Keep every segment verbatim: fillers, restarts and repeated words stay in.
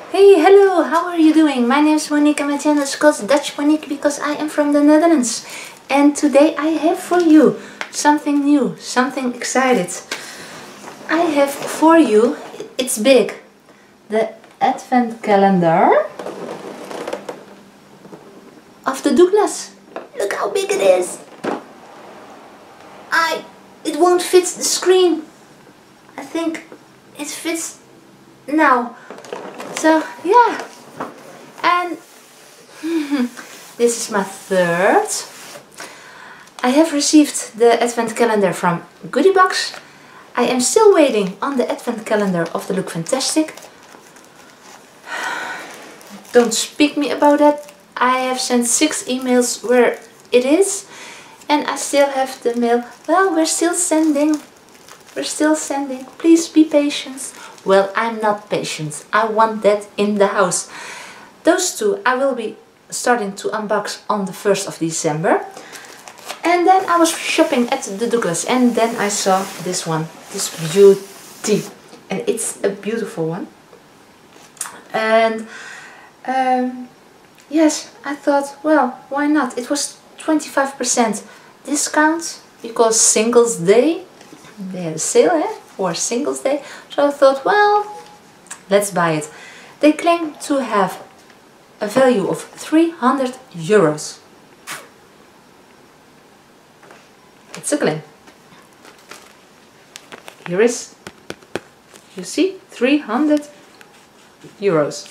Hey, hello, how are you doing? My name is Monique and my channel is called Dutch Monique because I am from the Netherlands. And today I have for you something new, something excited. I have for you, it's big, the advent calendar of the Douglas. Look how big it is. I, it won't fit the screen. I think it fits now. So yeah, and this is my third. I have received the advent calendar from Goodiebox. I am still waiting on the advent calendar of the Look Fantastic. Don't speak me about that. I have sent six emails where it is, and I still have the mail. Well, we're still sending. We're still sending. Please be patient. Well, I'm not patient. I want that in the house. Those two I will be starting to unbox on the first of December. And then I was shopping at the Douglas and then I saw this one, this beauty. And it's a beautiful one. And um, yes, I thought, well, why not? It was twenty-five percent discount because Singles Day. They had a sale, eh? For Singles Day, so I thought, well, let's buy it. They claim to have a value of three hundred euros. It's a claim. Here is, you see, three hundred euros.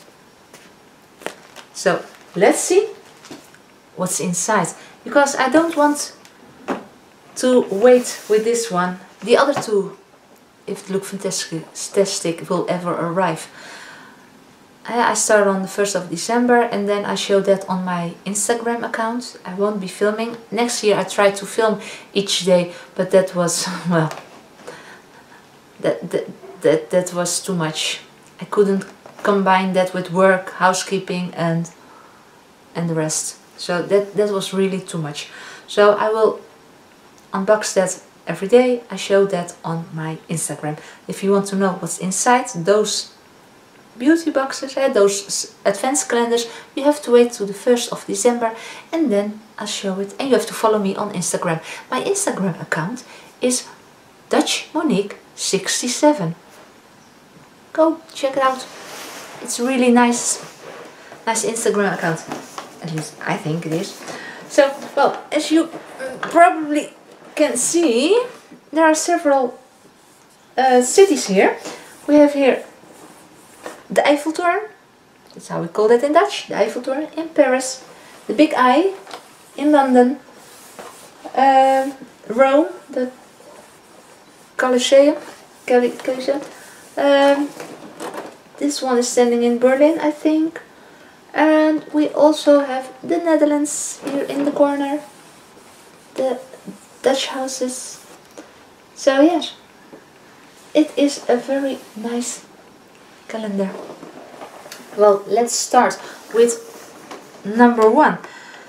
So let's see what's inside, because I don't want to wait with this one. The other two, if Look Fantastic will ever arrive. I start on the first of December and then I show that on my Instagram account. I won't be filming. Next year I try to film each day, but that was, well, that, that, that, that was too much. I couldn't combine that with work, housekeeping and, and the rest. So that, that was really too much. So I will unbox that every day. I show that on my Instagram. If you want to know what's inside those beauty boxes, eh, those advent calendars, you have to wait to the first of December and then I'll show it. And you have to follow me on Instagram. My Instagram account is Dutch Monique sixty-seven. Go check it out. It's really nice, nice Instagram account. At least I think it is. So, well, as you probably can see, there are several uh, cities here. We have here the Eiffeltoren, that's how we call that in Dutch, the Eiffeltoren in Paris, the Big Eye in London, uh, Rome, the Colosseum, Colosseum. Um, this one is standing in Berlin, I think, and we also have the Netherlands here in the corner, the Dutch houses. So yes, it is a very nice calendar. Well, let's start with number one.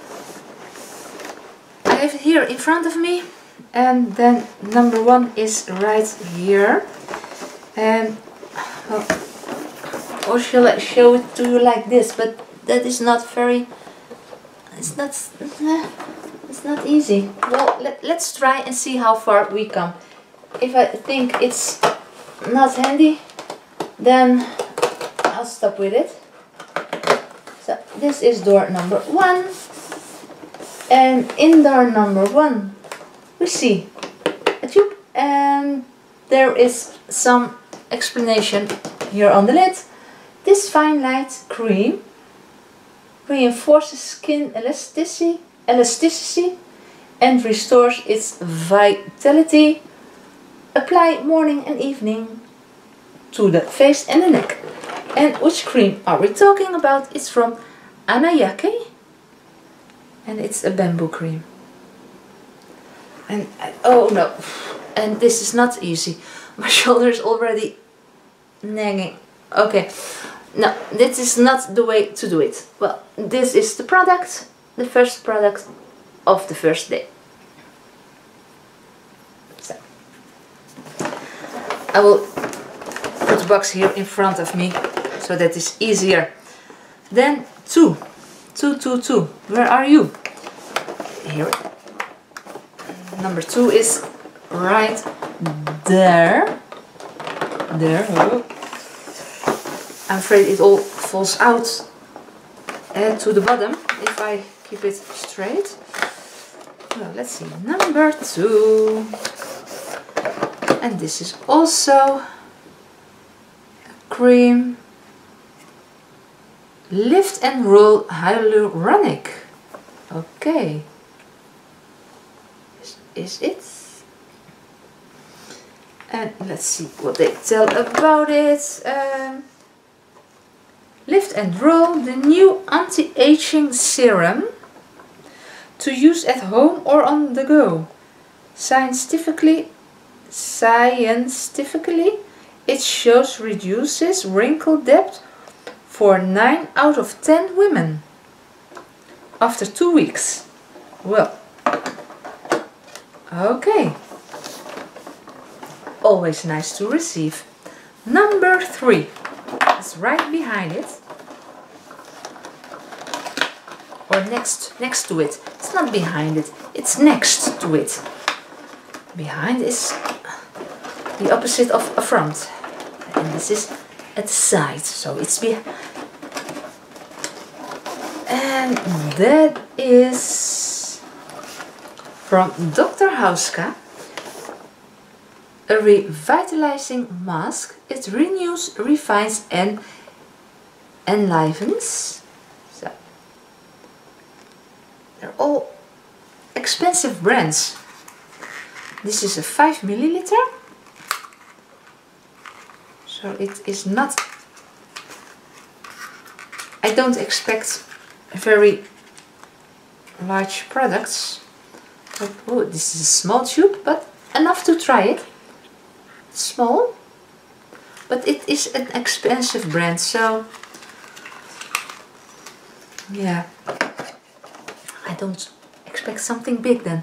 I have it here in front of me, and then number one is right here. And well, or shall I show it to you like this? But that is not very. It's not. It's not easy. Well, let, let's try and see how far we come. If I think it's not handy, then I'll stop with it. So this is door number one. And in door number one, we see a tube. And there is some explanation here on the lid. This Fine Light Cream reinforces skin elasticity elasticity and restores its vitality. Apply morning and evening to the face and the neck. And which cream are we talking about? It's from Anayake and it's a bamboo cream. And I, oh no, and this is not easy. My shoulder is already nagging. Okay, no, this is not the way to do it. Well, this is the product. The first product of the first day. So I will put the box here in front of me so that is easier. Then two, two, two, two. Where are you? Here. Number two is right there. There. Oh. I'm afraid it all falls out uh, to the bottom if I keep it straight. Well, let's see. Number two. And this is also a cream. Lift and roll hyaluronic. Okay. Is, is it? And let's see what they tell about it. Um, Lift and roll, the new anti-aging serum to use at home or on the go. Scientifically, scientifically, it shows reduces wrinkle depth for nine out of ten women after two weeks. Well, okay. Always nice to receive. Number three. It's right behind it, or next next to it. It's not behind it, it's next to it. Behind is the opposite of a front, and this is at the side, so it's behind. And that is from Doctor Hauska. A revitalizing mask. It renews, refines and enlivens. So they're all expensive brands. This is a five milliliter. So it is not, I don't expect very large products. But, oh, this is a small tube, but enough to try it. Small, but it is an expensive brand, so yeah, I don't expect something big then.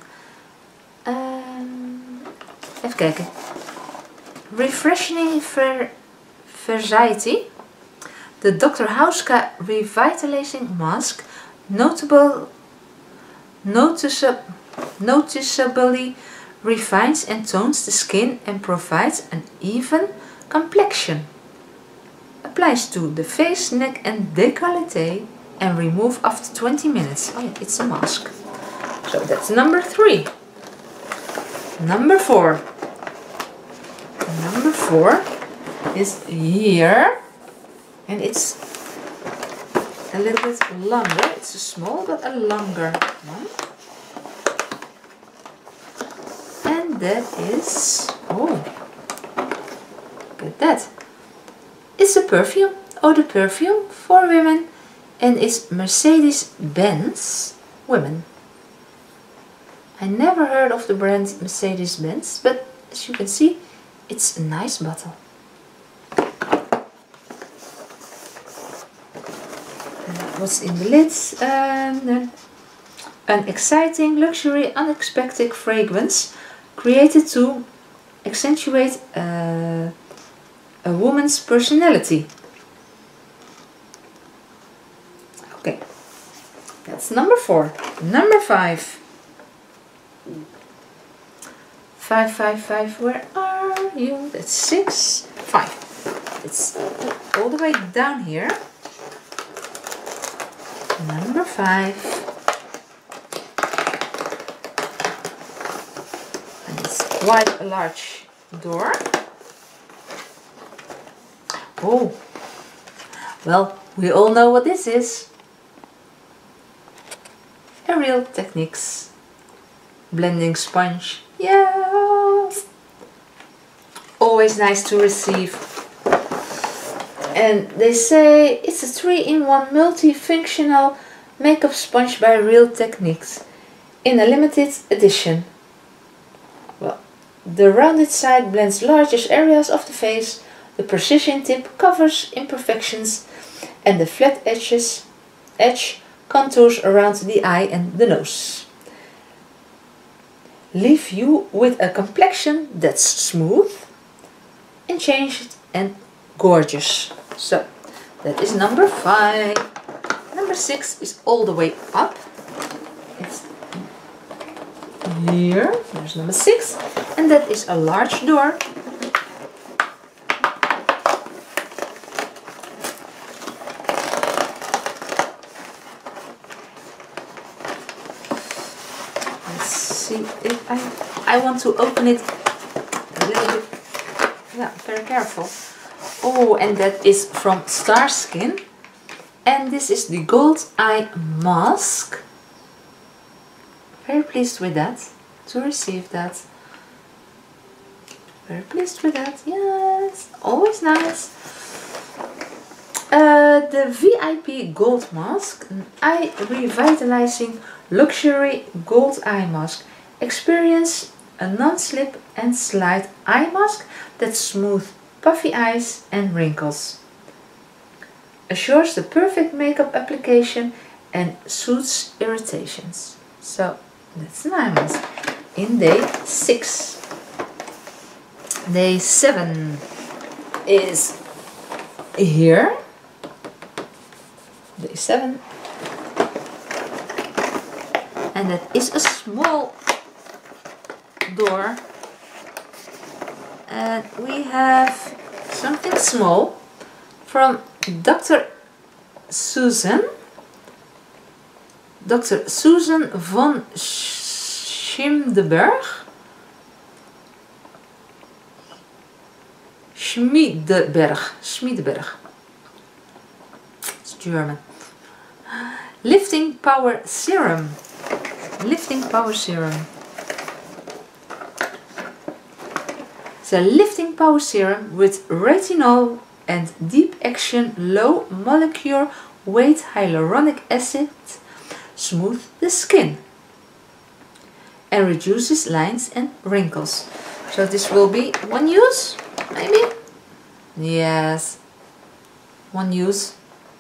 Um, even kijken. Refreshing ver Variety. The Doctor Hauska Revitalizing Mask notable, noticeable, noticeably refines and tones the skin and provides an even complexion. Applies to the face, neck and décolleté and remove after twenty minutes. Oh, it's a mask. So that's number three. Number four. Number four is here, and it's a little bit longer. It's a small but a longer one. And that is, oh, look at that. It's a perfume, eau de perfume for women, and it's Mercedes-Benz women. I never heard of the brand Mercedes-Benz, but as you can see, it's a nice bottle. And what's in the lids? Um, an exciting, luxury, unexpected fragrance created to accentuate uh, a woman's personality. Okay, that's number four. Number five. Five, five, five, where are you? That's six, five. It's all the way down here. Number five. And it's quite a large door. Oh, well, we all know what this is. Ariel Techniques blending sponge. Yeah, always nice to receive. And they say it's a three in one multifunctional makeup sponge by Real Techniques in a limited edition. Well, the rounded side blends largest areas of the face, the precision tip covers imperfections, and the flat edges edge contours around the eye and the nose. Leave you with a complexion that's smooth, unchanged and gorgeous. So That is number five. Number six is all the way up. It's here. There's number six. And that is a large door. Let's see if I I want to open it a little bit. Yeah, very careful. Oh, and that is from Starskin. And this is the Gold Eye Mask. Very pleased with that, to receive that. Very pleased with that, yes, always nice. Uh, the V I P Gold Mask, an eye revitalizing luxury gold eye mask. Experience a non-slip and slide eye mask that smooths puffy eyes and wrinkles. Assures the perfect makeup application and soothes irritations. So that's nice. In day six. Day seven is here. Day seven. And that is a small door. And we have something small from Doctor Susan. Doctor Susan von Schmiedeberg. Schmiedeberg. Schmiedeberg. It's German. Lifting Power Serum. Lifting Power Serum. It's a lifting power serum with retinol and deep action low molecular weight hyaluronic acid. Smooth the skin and reduces lines and wrinkles. So this will be one use, maybe? Yes, one use.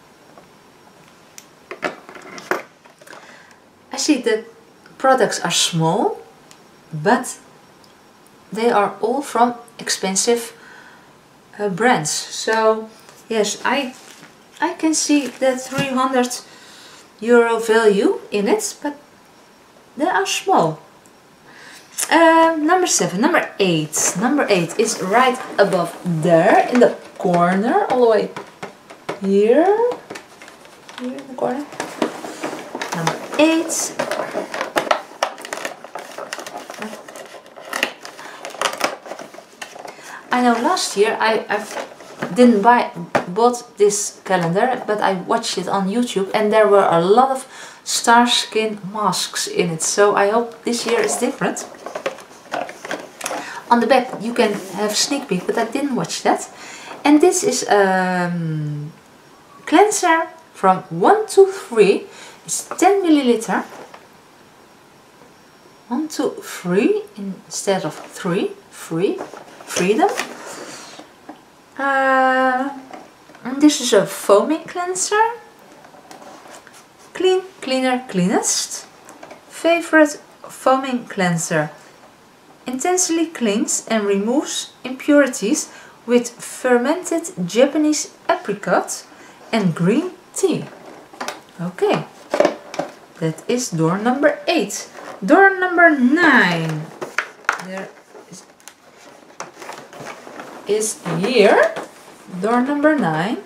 I see that products are small, but they are all from expensive uh, brands. So yes, I I can see the three hundred euro value in it, but they are small. Uh, number seven, number eight. Number eight is right above there in the corner, all the way here. Here in the corner. Number eight. I know last year I I've didn't buy bought this calendar, but I watched it on YouTube and there were a lot of Starskin masks in it. So I hope this year is different. On the back you can have sneak peek, but I didn't watch that. And this is a um, cleanser from one to three. It's ten milliliter. one to three instead of three. Free. Freedom. Uh, and this is a foaming cleanser. Clean, cleaner, cleanest. Favorite foaming cleanser. Intensely cleans and removes impurities with fermented Japanese apricot and green tea. Okay, that is door number eight. Door number nine. There is, is here. Door number nine.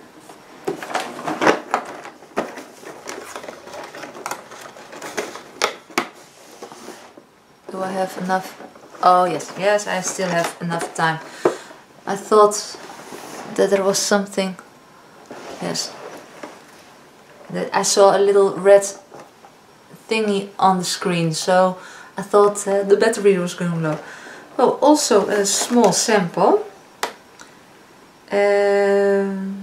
Do I have enough? Oh yes, yes, I still have enough time. I thought that there was something. Yes. That I saw a little red thingy on the screen, so I thought uh, the battery was going low. Oh, also a small sample. Um,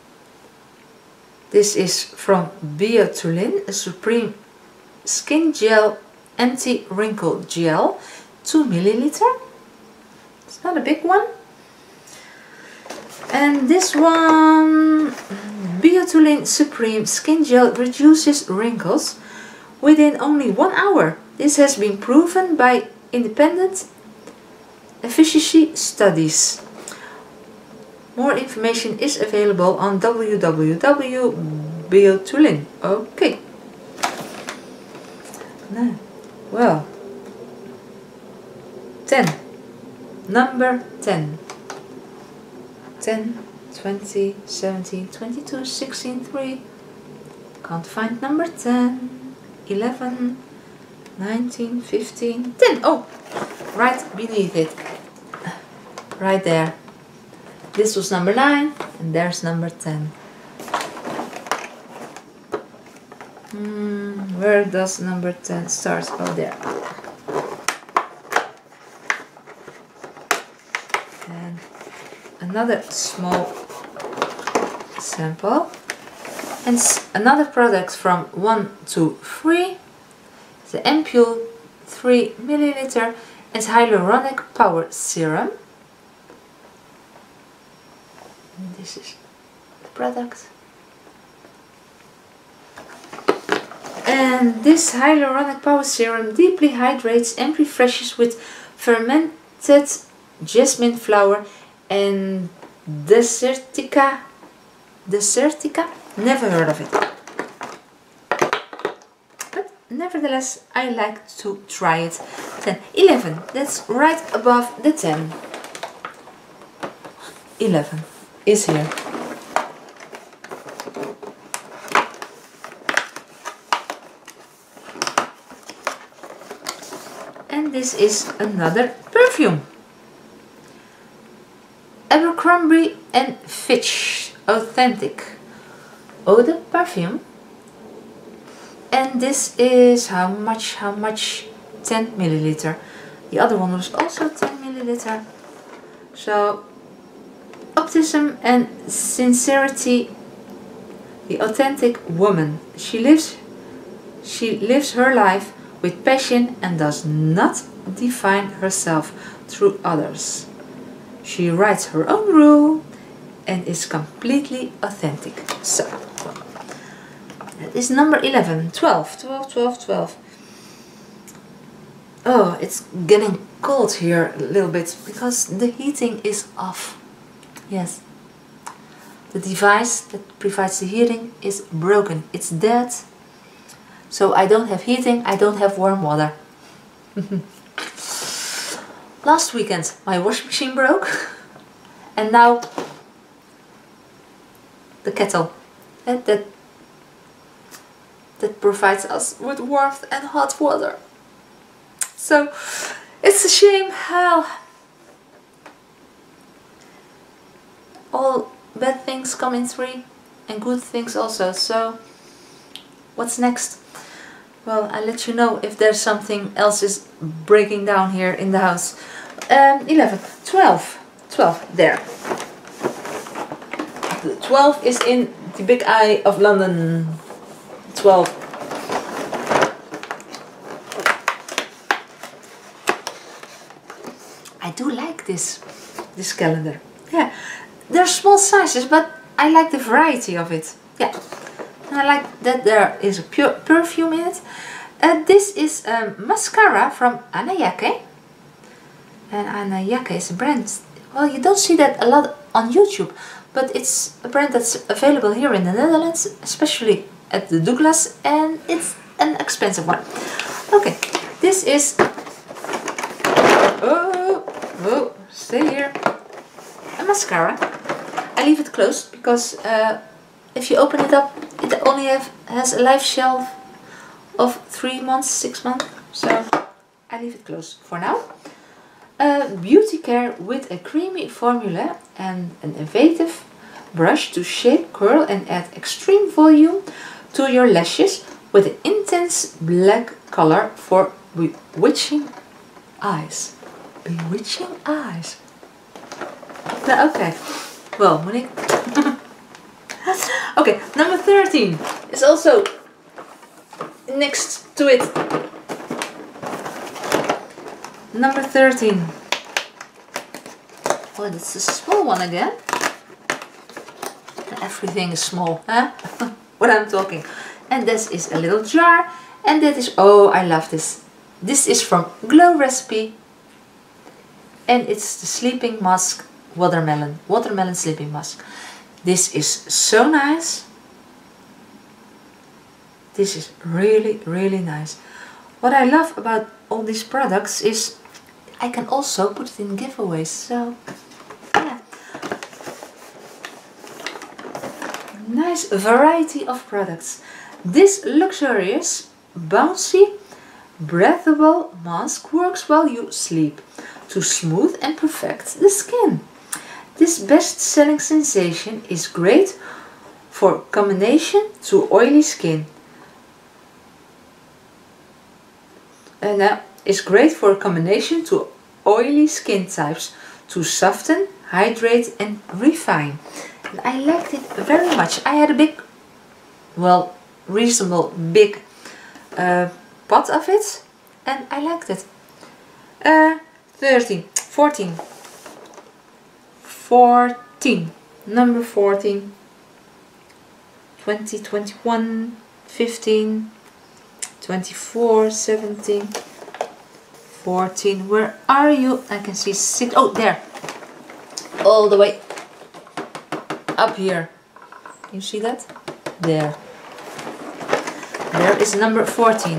this is from Biotulin, a Supreme Skin Gel Anti-Wrinkle Gel, two milliliter. It's not a big one. And this one, Biotulin Supreme Skin Gel reduces wrinkles within only one hour. This has been proven by independent efficacy studies. More information is available on w w w dot biotulin. Okay. Now, well, ten. Number ten. ten, twenty, seventeen, twenty-two, sixteen, three. Can't find number ten. eleven, nineteen, fifteen, ten. Oh, right beneath it. Right there. This was number nine, and there's number ten. Hmm, where does number ten start? Oh, there. And another small sample. And another product from one to three. The Ampule three milliliter and Hyaluronic Power Serum. And this is the product. And this Hyaluronic Power Serum deeply hydrates and refreshes with fermented jasmine flower and Desertica. Desertica? Never heard of it. But nevertheless, I like to try it. ten, eleven. That's right above the ten. eleven is here. And this is another perfume. Abercrombie and Fitch Authentic Eau de Parfum. And this is how much, how much? ten milliliter. The other one was also ten milliliter. So, optimism and sincerity. The authentic woman. She lives, she lives her life with passion and does not define herself through others. She writes her own rule and is completely authentic. So, that is number eleven. twelve, twelve, twelve, twelve. Oh, it's getting cold here a little bit because the heating is off. Yes. The device that provides the heating is broken. It's dead. So I don't have heating, I don't have warm water. Last weekend my washing machine broke. And now the kettle that, that, that provides us with warmth and hot water. So it's a shame how all bad things come in three and good things also. So what's next? Well, I'll let you know if there's something else is breaking down here in the house. Um, eleven, twelve, twelve, there. The twelve is in the Big Eye of London. twelve. I do like this, this calendar. Yeah, they're small sizes, but I like the variety of it. Yeah. And I like that there is a pure perfume in it. Uh, this is a mascara from Anna Jacke. And Anna Jacke is a brand, well, you don't see that a lot on YouTube, but it's a brand that's available here in the Netherlands, especially at the Douglas, and it's an expensive one. Okay, this is, oh, oh, stay here, a mascara. I leave it closed because uh, if you open it up, it only have, has a life shelf of three months, six months, so I leave it closed for now. Uh, beauty care with a creamy formula and an innovative brush to shape, curl and add extreme volume to your lashes with an intense black color for bewitching eyes. Bewitching eyes. Okay, well, Monique. Okay, number thirteen is also next to it. Number thirteen. Oh, this is a small one again. Everything is small, huh? What I'm talking. And this is a little jar. And that is, oh, I love this. This is from Glow Recipe. And it's the sleeping mask watermelon, watermelon sleeping mask. This is so nice. This is really, really nice. What I love about all these products is I can also put it in giveaways, so yeah. Nice variety of products. This luxurious, bouncy, breathable mask works while you sleep to smooth and perfect the skin. This best-selling sensation is great for combination to oily skin. And uh, is great for a combination to oily skin types to soften, hydrate and refine. And I liked it very much. I had a big, well, reasonable big uh, pot of it and I liked it. Uh, thirteen, fourteen, fourteen, number fourteen, twenty, twenty-one, fifteen, twenty-four, seventeen, fourteen, where are you? I can see six, oh there, all the way up here. You see that? There. There is number fourteen.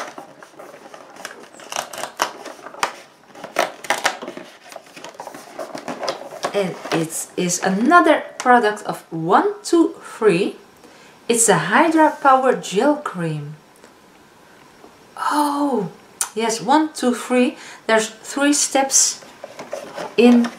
And it is another product of one two three. It's a Hydra Power Gel Cream. Oh, yes, one, two, three. There's three steps in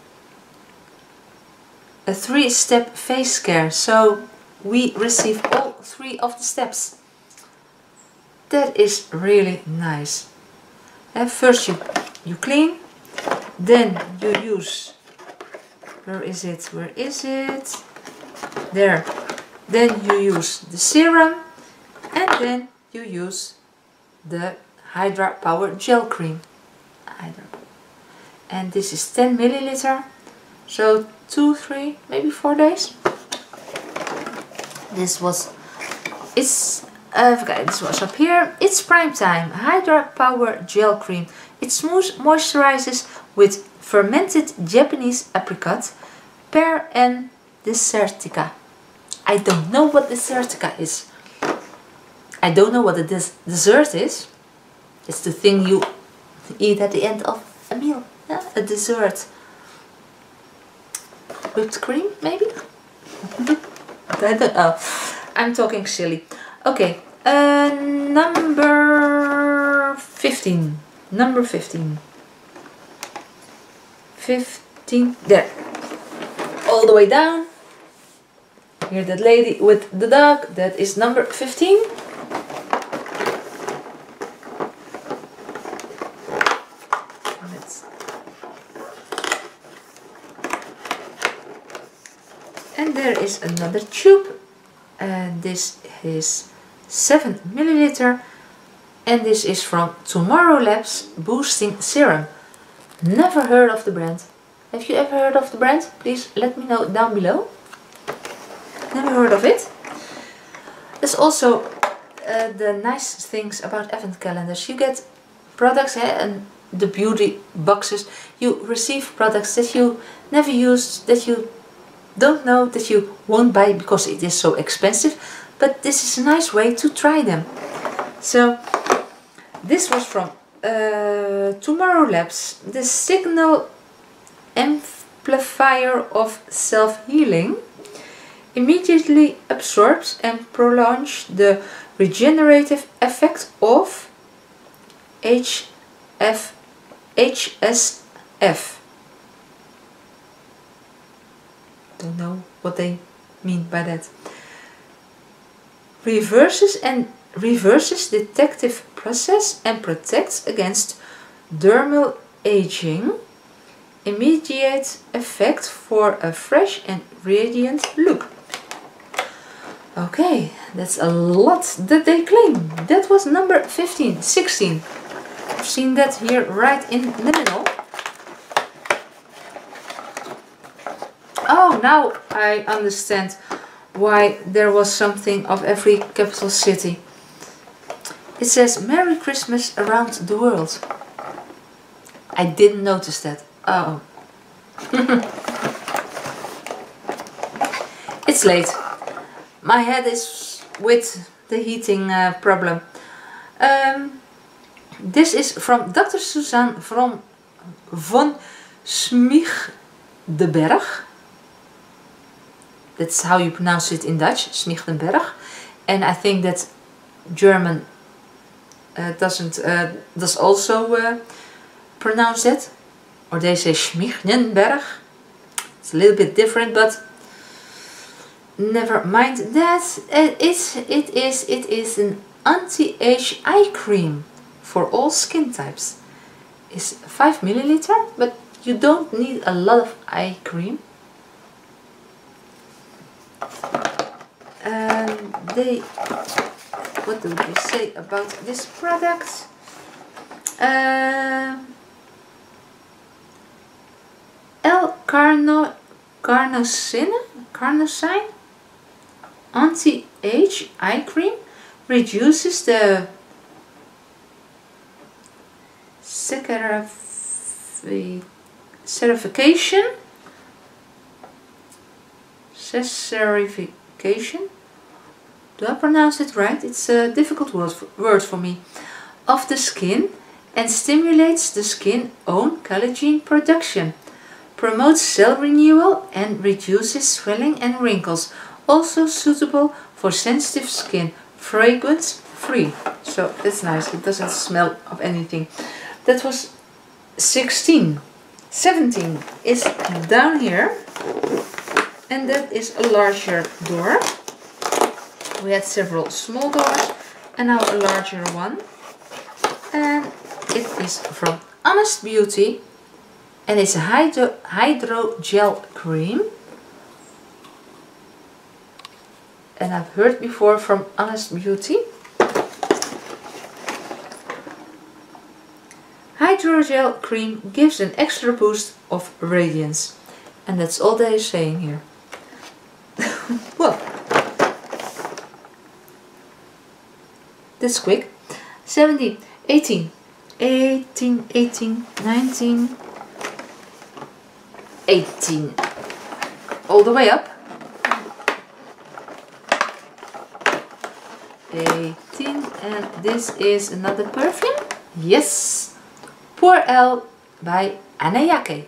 a three-step face care. So we receive all three of the steps. That is really nice. And first you, you clean, then you use, where is it, where is it? There. Then you use the serum and then you use the Hydra Power Gel Cream. Hydra. And this is ten milliliter, so two, three, maybe four days. This was, it's, uh, okay, this was up here. It's prime time. Hydra Power Gel Cream. It smooth moisturizes with fermented Japanese apricot, pear and Desertica. I don't know what Desertica is. I don't know what a des dessert is. It's the thing you eat at the end of a meal. Yeah? A dessert. Whipped cream, maybe? I don't know. I'm talking silly. Okay, uh, number fifteen. Number fifteen. fifteen. There. All the way down. Here, that lady with the dog. That is number fifteen. And there is another tube, and this is seven milliliter, and this is from Tomorrow Labs Boosting Serum. Never heard of the brand. Have you ever heard of the brand? Please let me know down below. Never heard of it. There's also uh, the nice things about advent calendars. You get products eh, and the beauty boxes. You receive products that you never used, that you don't know, that you won't buy because it is so expensive, but this is a nice way to try them. So this was from uh, Tomorrow Labs, the Signal Amplifier of Self-Healing. Immediately absorbs and prolongs the regenerative effect of H F H S F. Don't know what they mean by that. Reverses and reverses detective process and protects against dermal aging. Immediate effect for a fresh and radiant look. Okay, that's a lot that they claim. That was number fifteen, sixteen. I've seen that here right in the middle. Oh, now I understand why there was something of every capital city. It says Merry Christmas around the world. I didn't notice that. Oh. It's late. My head is with the heating uh, problem. Um, this is from Doctor Suzanne from von Smichdenberg. That's how you pronounce it in Dutch, Smichdenberg. And I think that German uh, doesn't uh, does also uh, pronounce it, or they say Smichdenberg. It's a little bit different, but never mind that. It is it is it is an anti-age eye cream for all skin types. It's five milliliter, but you don't need a lot of eye cream. And they, what do they say about this product? Uh, L-carno, carnosine, carnosine, anti-age eye cream, reduces the scarification, scarification, do I pronounce it right? It's a difficult word for, word for me, of the skin, and stimulates the skin own collagen production, promotes cell renewal and reduces swelling and wrinkles, also suitable for sensitive skin, fragrance free. So that's nice, it doesn't smell of anything. That was sixteen. seventeen is down here, and that is a larger door. We had several small doors and now a larger one, and it is from Honest Beauty, and it's a hydro, hydro gel cream. And I've heard before from Honest Beauty. Hydrogel cream gives an extra boost of radiance, and that's all they're saying here. Well, that's quick. seventeen, eighteen, eighteen, eighteen, nineteen, eighteen, all the way up. eighteen, and this is another perfume. Yes, Pour Elle by Anna Jacquet.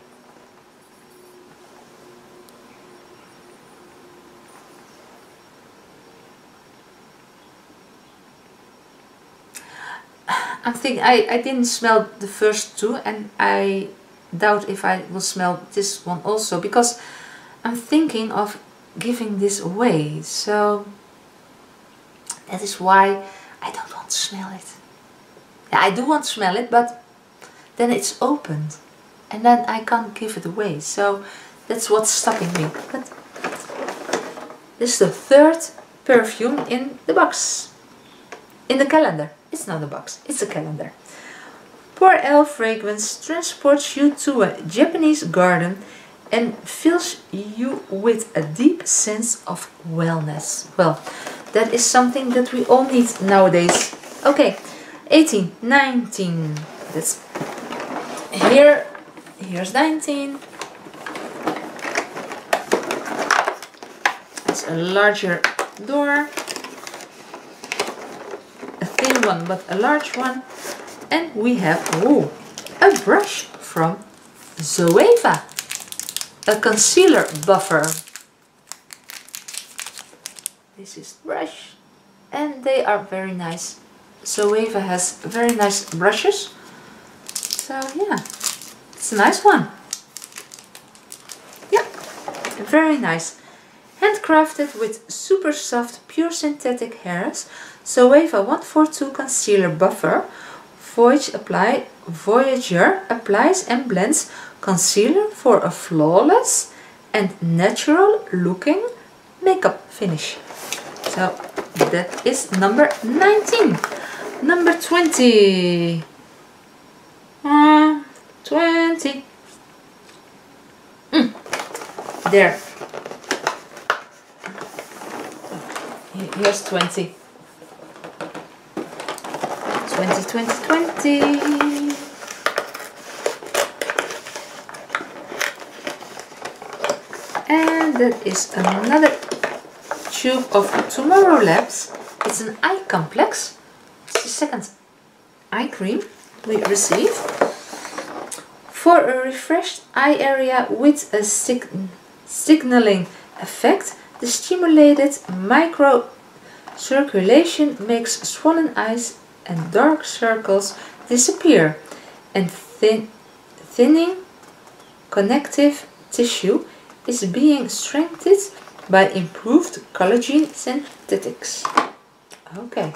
I think I, I didn't smell the first two, and I doubt if I will smell this one also, because I'm thinking of giving this away, so that is why I don't want to smell it. Yeah, I do want to smell it, but then it's opened and then I can't give it away, so that's what's stopping me. But this is the third perfume in the box, in the calendar. It's not a box, it's a calendar. Pour Elle fragrance transports you to a Japanese garden and fills you with a deep sense of wellness. Well, that is something that we all need nowadays. Okay, eighteen, nineteen. That's here. Here's nineteen. It's a larger door. A thin one, but a large one. And we have, oh, a brush from Zoeva. A concealer buffer. This is the brush, and they are very nice. Zoeva has very nice brushes, so yeah, it's a nice one. Yeah, very nice. Handcrafted with super soft, pure synthetic hairs, Zoeva one forty-two Concealer Buffer Voyage apply, Voyager applies and blends concealer for a flawless and natural looking makeup finish. So that is number nineteen. Number twenty. Uh, twenty. Mm. There. Here's twenty. twenty, twenty, twenty. And that is another tube of Tomorrow Labs. It's an eye complex. It's the second eye cream we receive. For a refreshed eye area with a sig signaling effect, the stimulated microcirculation makes swollen eyes and dark circles disappear, and thin thinning connective tissue is being strengthened by improved collagen synthetics. Okay.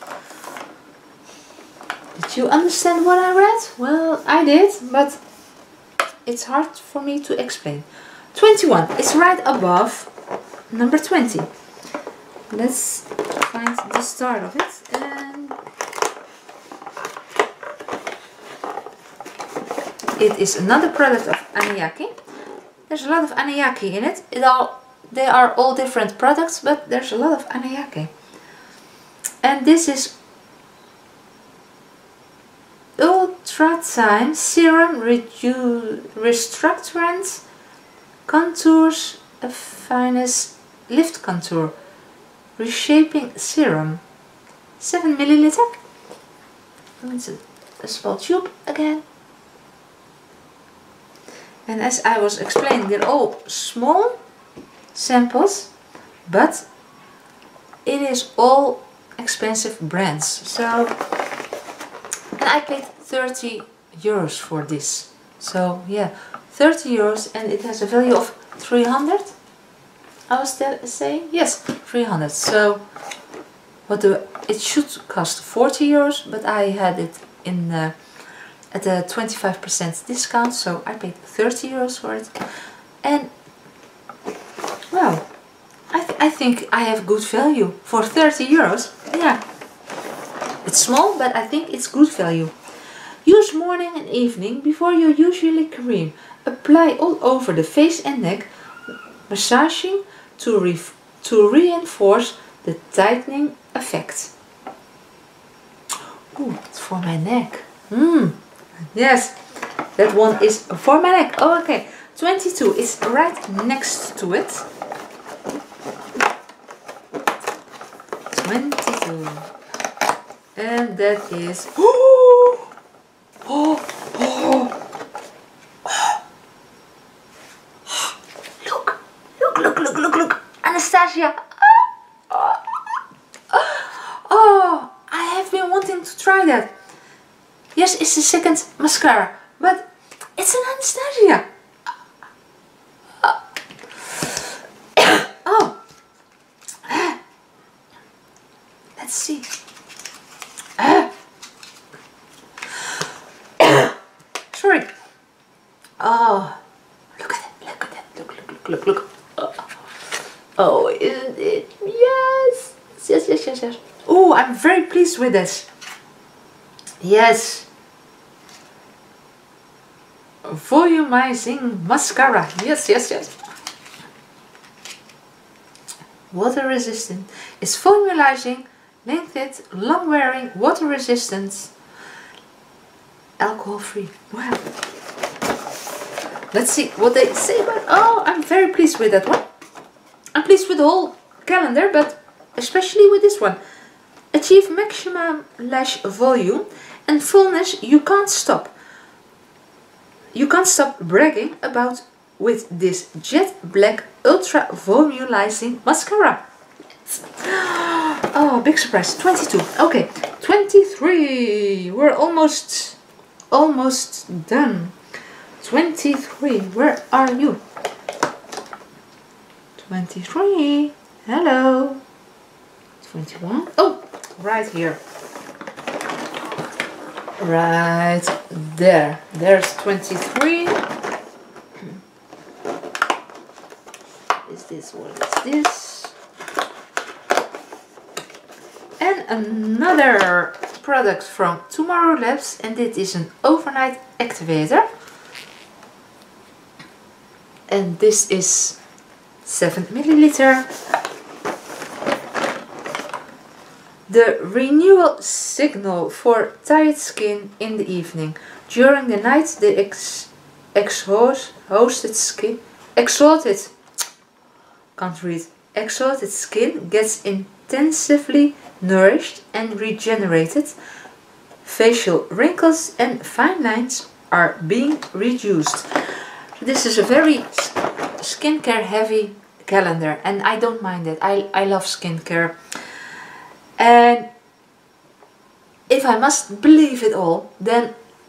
Did you understand what I read? Well, I did, but it's hard for me to explain. twenty-one is right above number twenty. Let's find the start of it. And it is another product of Annayaki. There's a lot of Annayaki in it. It all, they are all different products, but there's a lot of Annayaki. And this is Ultra Time Serum Redu Restructurant Contours a Finest Lift Contour Reshaping Serum. seven milliliter. It's a, a small tube again. And as I was explaining, they're all small samples, but it is all expensive brands. So, and I paid thirty euros for this. So yeah, thirty euros, and it has a value of three hundred. I was saying yes, three hundred. So what do it should cost forty euros, but I had it in uh, at a twenty-five percent discount, so I paid thirty euros for it. And well, I, th I think I have good value for thirty euros. Yeah, it's small, but I think it's good value. Use morning and evening before you usually cream. Apply all over the face and neck, massaging to, re to reinforce the tightening effect. Ooh, it's for my neck. Hmm. Yes, that one is for my neck. Oh, okay. twenty-two is right next to it. twenty-two. And that is... Oh! Oh! Oh! Look! Look, look, look, look, look! Anastasia! Oh! Oh! I have been wanting to try that. Yes, it's the second mascara, but it's an Anastasia. Oh, let's see. Sorry. Oh, look at it! Look at that! Look! Look! Look! Look! Look! Oh, isn't it? Yes! Yes! Yes! Yes! Yes! Oh, I'm very pleased with this. Yes. Volumizing mascara. Yes, yes, yes. Water resistant. It's volumizing, lengthened, long wearing, water resistant, alcohol free. Wow. Let's see what they say about. Oh, I'm very pleased with that one. I'm pleased with the whole calendar, but especially with this one. Achieve maximum lash volume and fullness. You can't stop. You can't stop bragging about with this jet black ultra volumizing mascara. Oh, big surprise. twenty-two. Okay, twenty-three. We're almost almost done. twenty-three. Where are you? twenty-three. Hello. twenty-one. Oh, right here. Right there. There's twenty-three. Is this what is this? And another product from Tomorrow Labs, and it is an overnight activator. And this is seven milliliter. The renewal signal for tired skin in the evening. During the night, the ex exhausted skin, exalted, can't read, exhausted skin gets intensively nourished and regenerated. Facial wrinkles and fine lines are being reduced. This is a very skincare heavy calendar, and I don't mind it. I, I love skincare. And if I must believe it all, then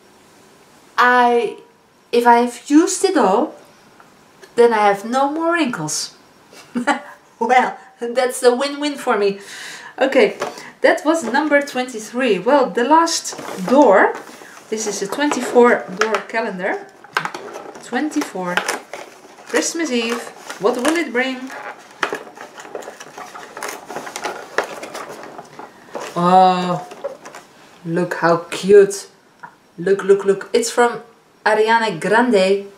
I, if I have used it all, then I have no more wrinkles. Well, that's a win-win for me. Okay, that was number twenty-three. Well, the last door. This is a twenty-four door calendar. twenty-four. Christmas Eve. What will it bring? Oh, look how cute. Look, look, look. It's from Ariana Grande.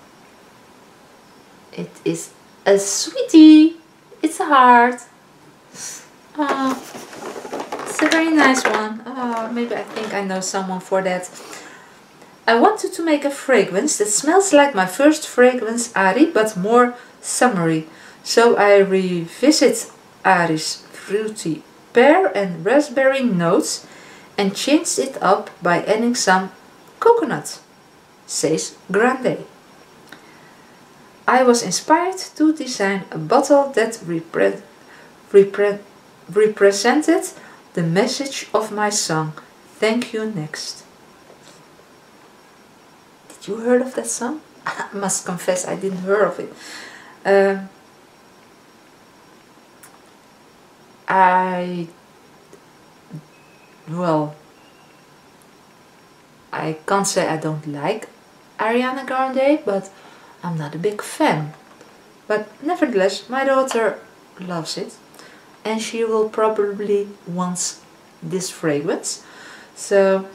It is a sweetie. It's a heart. Oh, it's a very nice one. Oh, maybe I think I know someone for that. I wanted to make a fragrance that smells like my first fragrance, Ari, but more summery. So I revisit Ari's fruity pear and raspberry notes and changed it up by adding some coconut, says Grande. I was inspired to design a bottle that repre repre represented the message of my song, Thank You Next. Did you heard of that song? I must confess I didn't hear of it. Uh, I, well, I can't say I don't like Ariana Grande, but I'm not a big fan. But nevertheless, my daughter loves it, and she will probably want this fragrance. So,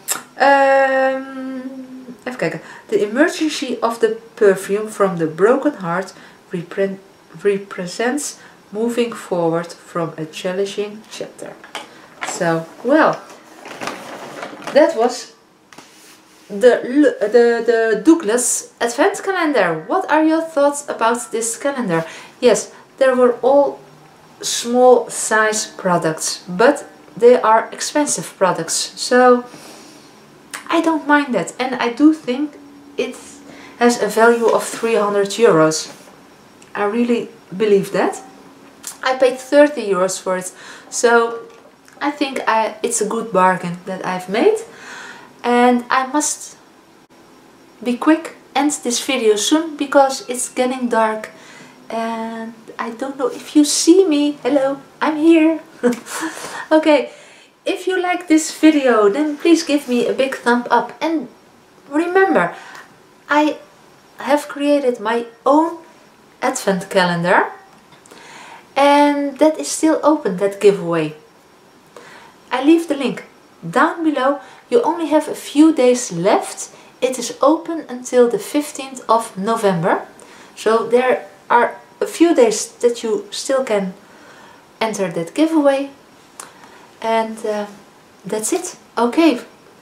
um, even kijken. The emergency of the perfume from the broken heart repre represents moving forward from a challenging chapter. So, well, that was the, the, the Douglas Advent Calendar. What are your thoughts about this calendar? Yes, there were all small size products, but they are expensive products, so I don't mind that, and I do think it has a value of three hundred euros. I really believe that. I paid thirty euros for it, so I think I, it's a good bargain that I've made. And I must be quick, end this video soon, because it's getting dark and I don't know if you see me. Hello, I'm here. Okay, if you like this video, then please give me a big thumb up, and remember, I have created my own advent calendar, and that is still open, that giveaway. I leave the link down below. You only have a few days left. It is open until the fifteenth of November, so there are a few days that you still can enter that giveaway. And uh, that's it. Okay,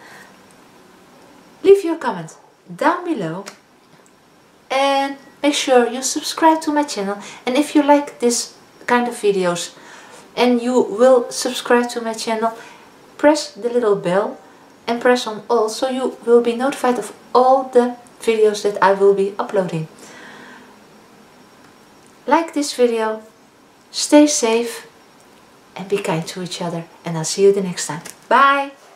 leave your comment down below and make sure you subscribe to my channel. And if you like this kind of videos and you will subscribe to my channel, press the little bell and press on all, so you will be notified of all the videos that I will be uploading. Like this video, stay safe and be kind to each other, and I'll see you the next time. Bye!